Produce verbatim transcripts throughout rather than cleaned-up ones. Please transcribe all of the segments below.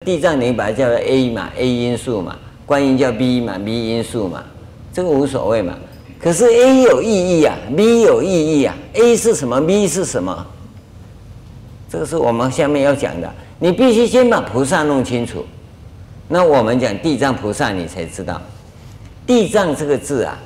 地藏你把它叫做 A 嘛 ，A 因素嘛，观音叫 B 嘛 ，B 因素嘛，这个无所谓嘛。可是 A 有意义啊 ，B 有意义啊 ，A 是什么 ，B 是什么？这个是我们下面要讲的。你必须先把菩萨弄清楚。那我们讲地藏菩萨，你才知道，地藏这个字啊，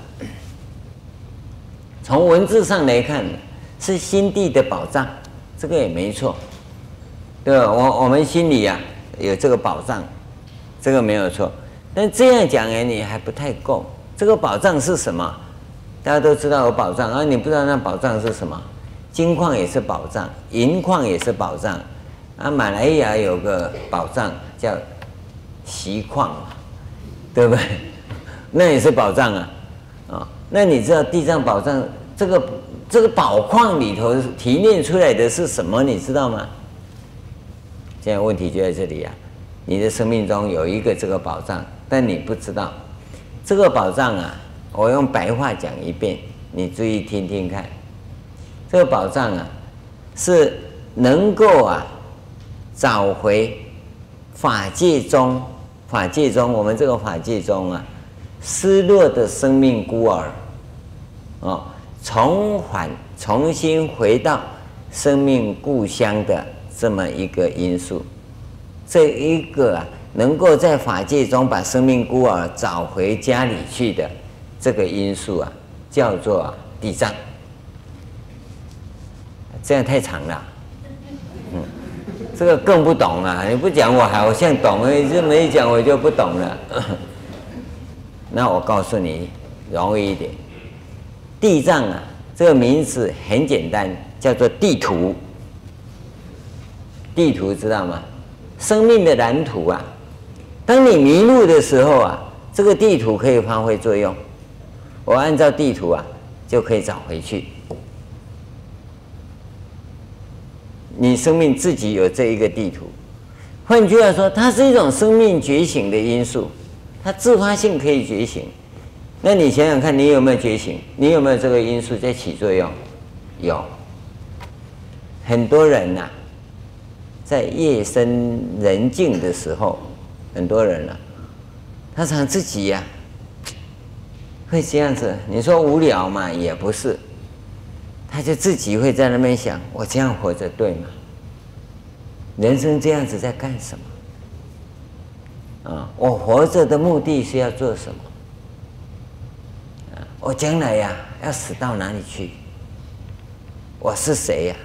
从文字上来看是心地的宝藏，这个也没错，对吧？我我们心里啊有这个宝藏，这个没有错。但这样讲哎，你还不太够。这个宝藏是什么？大家都知道有宝藏啊，你不知道那宝藏是什么？金矿也是宝藏，银矿也是宝藏啊。马来亚有个宝藏叫锡矿嘛，对不对？那也是宝藏啊，啊、哦，那你知道地藏宝藏这个这个宝矿里头提炼出来的是什么？你知道吗？现在问题就在这里啊，你的生命中有一个这个宝藏，但你不知道这个宝藏啊。我用白话讲一遍，你注意听听看。这个宝藏啊，是能够啊找回法界中。法界中，我们这个法界中啊，失落的生命孤儿，哦，重返重新回到生命故乡的这么一个因素，这一个啊，能够在法界中把生命孤儿找回家里去的这个因素啊，叫做、啊、地藏。这样太长了。嗯。这个更不懂啊！你不讲我好像懂，这么一讲我就不懂了。那我告诉你，容易一点。地藏啊，这个名字很简单，叫做地图。地图知道吗？生命的蓝图啊。当你迷路的时候啊，这个地图可以发挥作用。我按照地图啊，就可以找回去。你生命自己有这一个地图，换句话说，它是一种生命觉醒的因素，它自发性可以觉醒。那你想想看，你有没有觉醒？你有没有这个因素在起作用？有。很多人呐、啊，在夜深人静的时候，很多人啊，他常自己呀、啊，会这样子。你说无聊嘛，也不是。他就自己会在那边想：我这样活着对吗？人生这样子在干什么？啊，我活着的目的是要做什么？啊，我将来呀、啊、要死到哪里去？我是谁呀、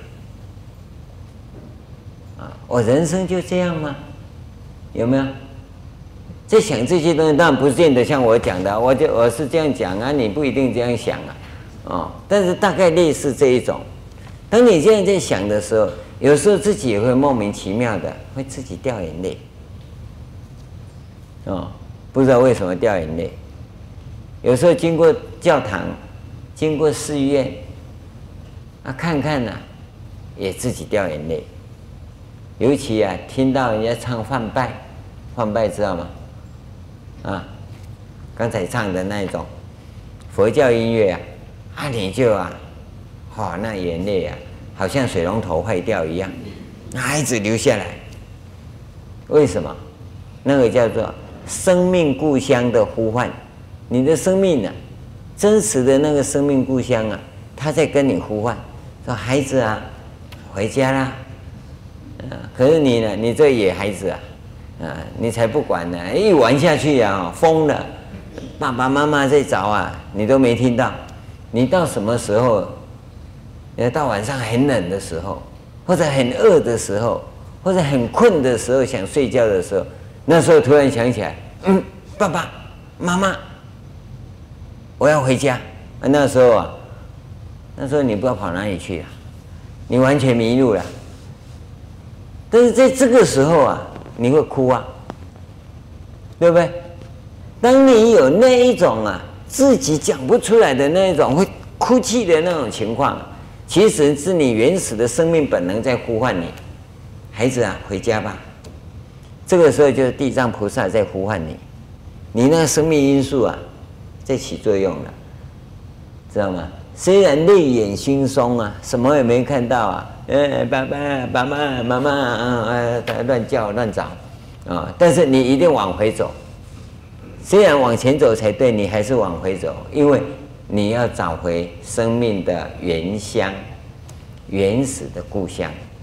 啊？啊，我人生就这样吗？有没有？在想这些东西，当然不见得像我讲的，我就我是这样讲啊，你不一定这样想啊。哦，但是大概类似这一种。当你这样在想的时候，有时候自己也会莫名其妙的会自己掉眼泪。哦，不知道为什么掉眼泪。有时候经过教堂，经过寺院，啊，看看呐、啊，也自己掉眼泪。尤其啊，听到人家唱梵拜，梵拜知道吗？啊，刚才唱的那一种佛教音乐啊。啊，你就啊，哦，那眼泪啊，好像水龙头坏掉一样，那一直流下来。为什么？那个叫做生命故乡的呼唤。你的生命啊，真实的那个生命故乡啊，他在跟你呼唤，说：“孩子啊，回家啦。”啊，可是你呢？你这野孩子啊，啊，你才不管呢！一玩下去啊，疯了，爸爸妈妈在找啊，你都没听到。你到什么时候？你到晚上很冷的时候，或者很饿的时候，或者很困的时候，想睡觉的时候，那时候突然想起来，嗯，爸爸妈妈，我要回家。那时候啊，那时候你不知道跑哪里去啊，你完全迷路了。但是在这个时候啊，你会哭啊，对不对？当你有那一种啊，自己讲不出来的那一种会哭泣的那种情况，其实是你原始的生命本能在呼唤你，孩子啊，回家吧。这个时候就是地藏菩萨在呼唤你，你那个生命因素啊，在起作用了，知道吗？虽然泪眼惺忪啊，什么也没看到啊，呃，爸爸、爸妈、妈妈啊，呃，乱叫乱找， 啊，但是你一定往回走。虽然往前走才对，你还是往回走，因为你要找回生命的原乡、原始的故乡。